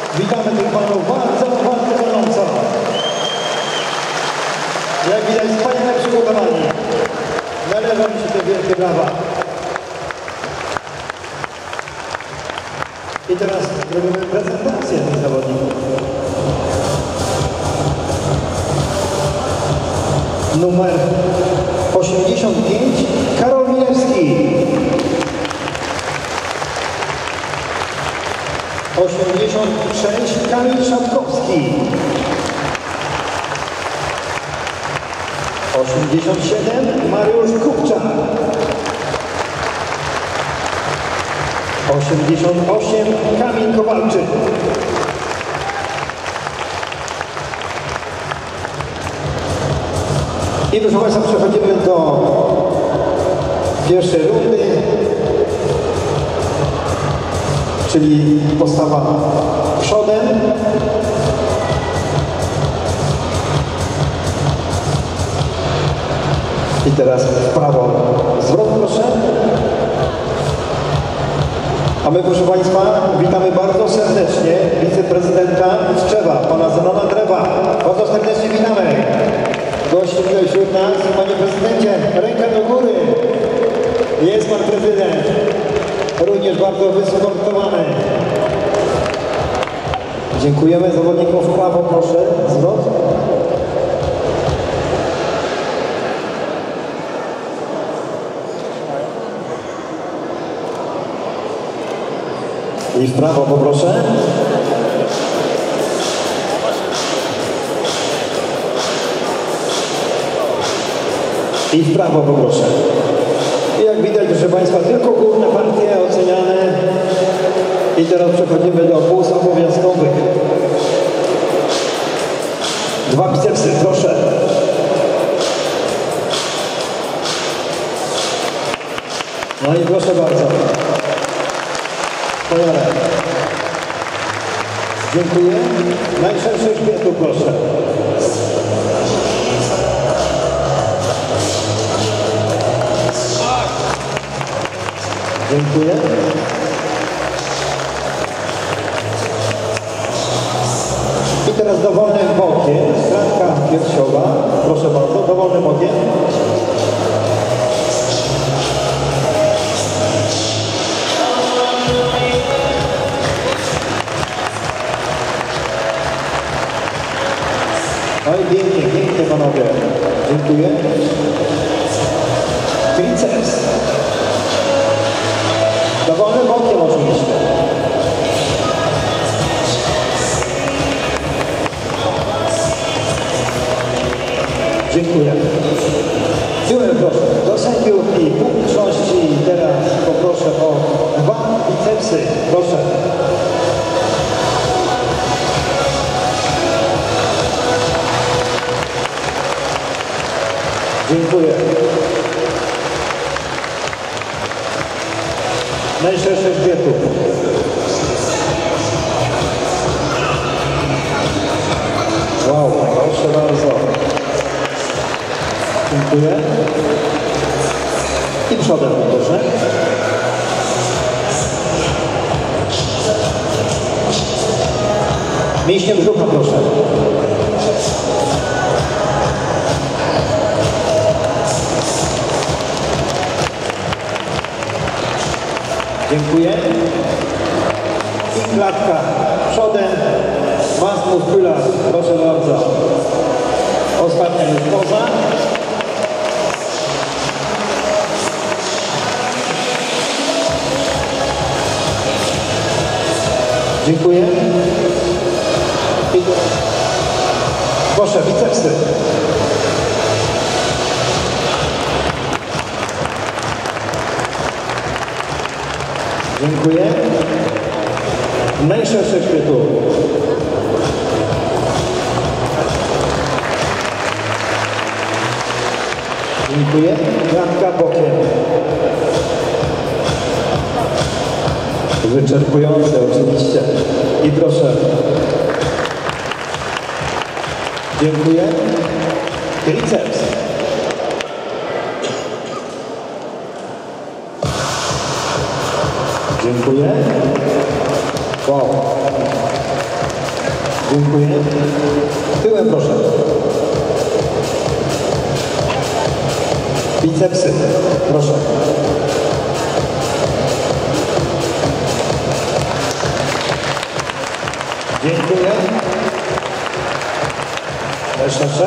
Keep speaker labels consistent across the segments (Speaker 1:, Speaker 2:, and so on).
Speaker 1: Witamy tych panów bardzo, bardzo gorąco. Jak widać, wspaniale przygotowani. Należą mi się te wielkie brawa. I teraz robimy prezentację tych zawodników. Numer 85 Karol Milewski. 86 Kamil Szatkowski. 87 Mariusz Kupczak. 88 Kamil Kowalczyk. I proszę Państwa, przechodzimy do pierwszej rundy, czyli postawa przodem. I teraz w prawo zwrot, proszę. A my, proszę Państwa, witamy bardzo serdecznie wiceprezydenta Tczewa, pana Zenona Drewa. Bardzo serdecznie witamy. Gości tutaj wśród nas, panie prezydencie, ręka do góry. Jest pan prezydent, również bardzo wysportowany. Dziękujemy zawodnikom w prawo, proszę, zwrot. I w prawo poproszę. I w prawo poproszę. I jak widać, proszę Państwa, tylko górne partie oceniane. I teraz przechodzimy do pół obowiązkowych. 2 bicepsy, proszę. No i proszę bardzo. Wspaniale. Dziękuję. Najszerszy grzbietu, proszę. Dziękuję. I teraz dowolnym bokiem, kratka piersiowa. Proszę bardzo, dowolnym bokiem. Oj, pięknie, pięknie panowie. Dziękuję. Triceps. Dowolnym bokiem oczywiście. Dziękuję. Tyłem proszę do sędziów i publiczności. Teraz poproszę o 2 bicepsy. Proszę. Dziękuję. Najszerszy grzbietu. Wow, proszę bardzo. Dziękuję. I przodem, proszę. Mięśniem brzucha, proszę. Dziękuję. I klatka przodem. Mas muscular. Proszę bardzo. Ostatnia już poza. Dziękuję. I proszę, bicepsy. Dziękuję. Najszerszy grzbietu. Dziękuję. Klatka bokiem. Wyczerpujące oczywiście. I proszę. Dziękuję. Triceps. Dziękuję. Wow. Dziękuję. Tyłem proszę. Bicepsy, proszę. Dziękuję. Jeszcze.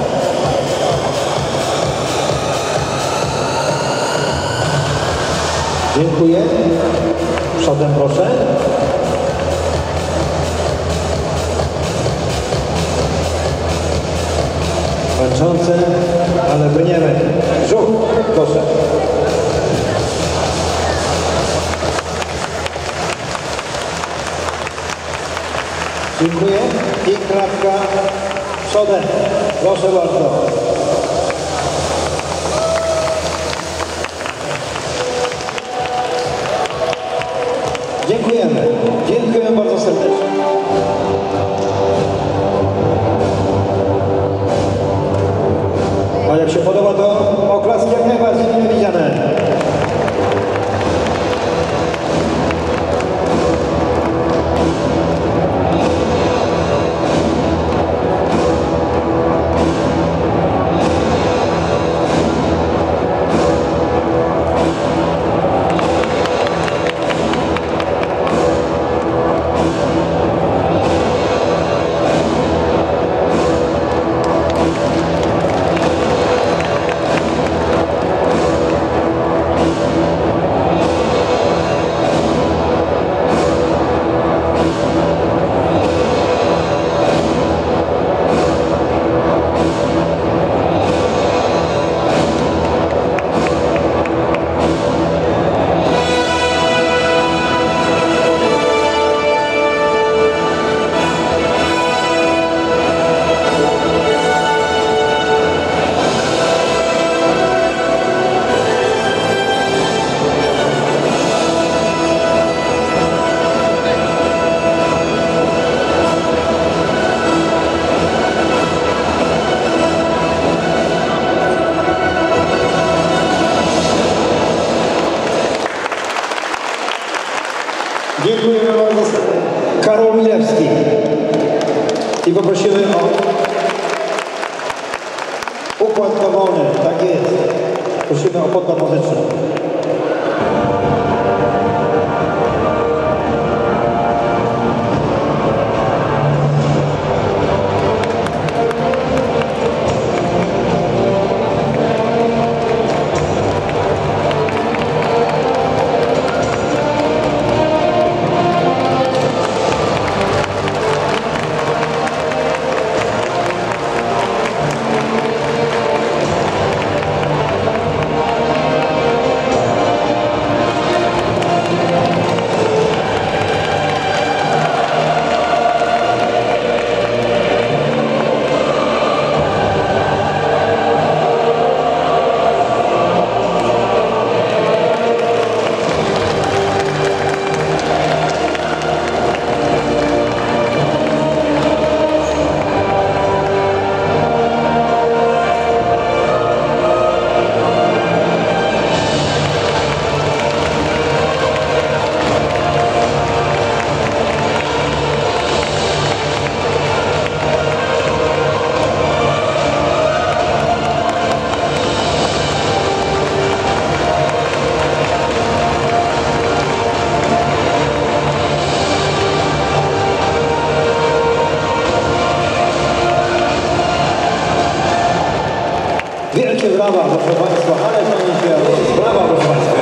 Speaker 1: Dziękuję. Przodem proszę. Męczące, ale brniemy. Brzuch, proszę. Dziękuję. I kratka przodem. Proszę bardzo. Dziękujemy. Dziękujemy bardzo serdecznie. A jak się podoba, to oklaski jak najbardziej mile widziane. Dziękujemy bardzo serdecznie. Karol Milewski. I poprosimy o układ dowolny. Tak jest. Prosimy o podkład muzyczny. Wielkie brawa, proszę Państwa, ale to nie się brawa, proszę Państwa.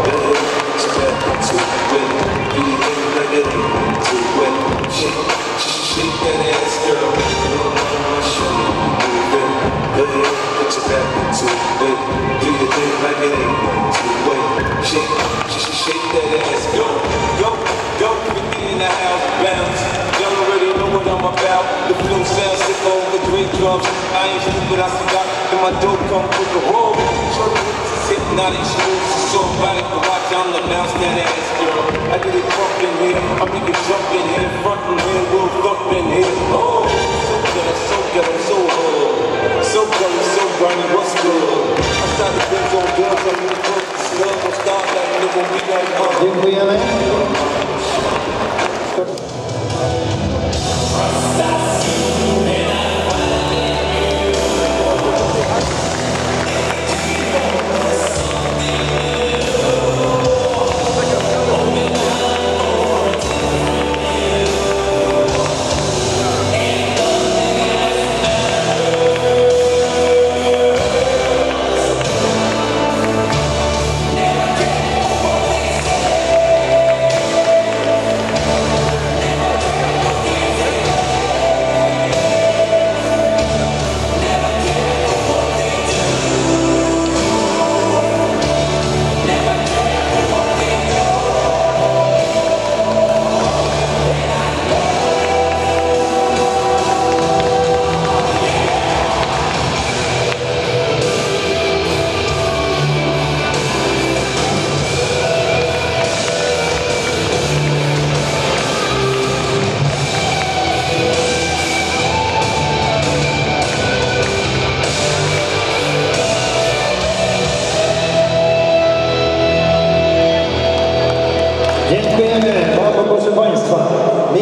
Speaker 2: I ain't stupid, I forgot that my dope come with the roll. Hypnotic, smooth, so body to watch, I'm the mouse that ass girl. I get it crunk in here, I make it jump in here, front in here, we'll fuck in here. Oh, so good, so hard. So gully, so grimy, what's good? I start to bring on girls, I'm in the first snub, I'm starting like it won't be like hard.
Speaker 1: Dziękujemy.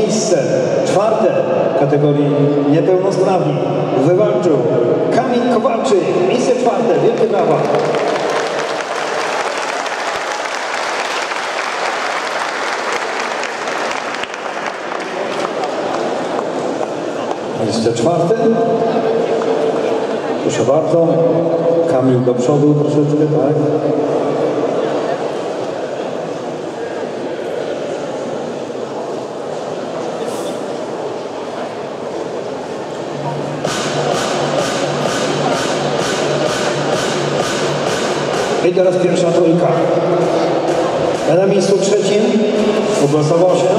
Speaker 1: miejsce czwarte w kategorii niepełnosprawni wywalczył Kamil Kowalczyk. Miejsce czwarte, wielkie brawa. Miejsce czwarte. Proszę bardzo. Kamil do przodu troszeczkę, tak? I teraz pierwsza trójka. Na miejscu trzecim uplasował się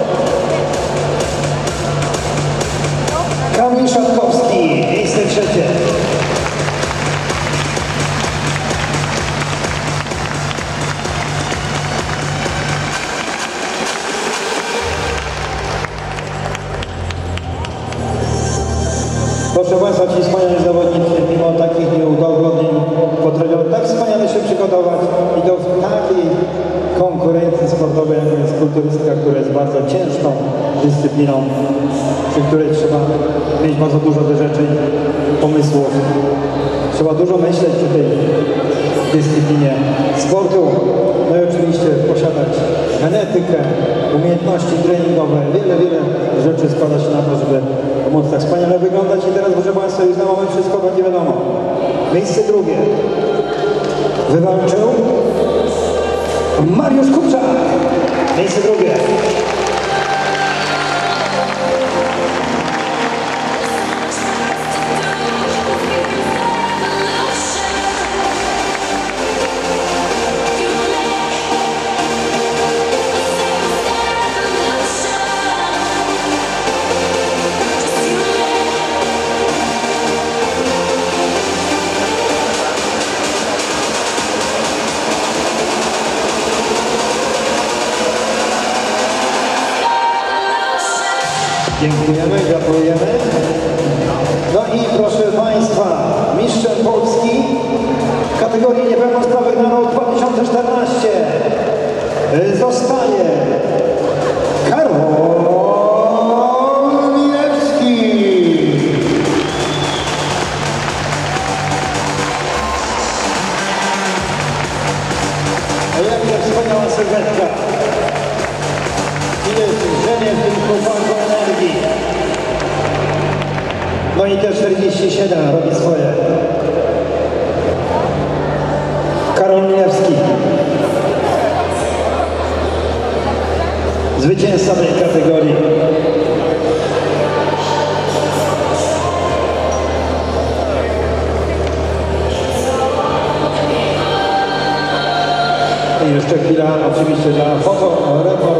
Speaker 1: Kamil Szatkowski, miejsce trzecie. Proszę Państwa, ci wspaniali zawodnicy, mimo takich nieudogodnień, potrafią tak wspaniale się przygotować i do takiej konkurencji sportowej, jak jest kulturystyka, która jest bardzo ciężką dyscypliną, przy której trzeba mieć bardzo dużo wyrzeczeń, pomysłów. Trzeba dużo myśleć przy tej dyscyplinie sportu. No i oczywiście posiadać genetykę, umiejętności treningowe, wiele rzeczy składa się na to, żeby móc tak wspaniale wyglądać. I teraz, proszę Państwa, już na moment wszystko będzie wiadomo. Miejsce drugie wywalczył Mariusz Kupczak. Miejsce drugie. Dziękujemy, gratulujemy. No i proszę Państwa, mistrzem Polski w kategorii niepełnosprawnych na rok 2014 zostaje Karol Milewski. A jak wspaniała sylwetka. Ile żenie w tym chłopaku energii. No i te 47 robi swoje. Karol Milewski. Zwycięzca tej kategorii. I jeszcze chwila oczywiście dla fotoreportażu.